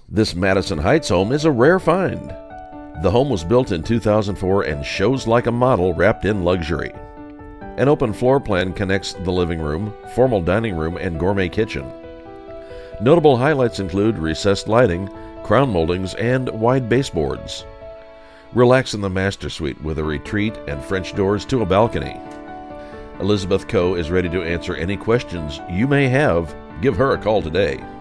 This Madison Heights home is a rare find. The home was built in 2004 and shows like a model wrapped in luxury. An open floor plan connects the living room, formal dining room, and gourmet kitchen. Notable highlights include recessed lighting, crown moldings, and wide baseboards. Relax in the master suite with a retreat and French doors to a balcony. Elizabeth Coe is ready to answer any questions you may have. Give her a call today.